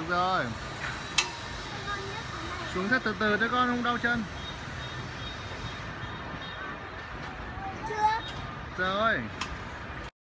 Được rồi. Xuống thật từ từ cho con không đau chân. Chưa. Rồi.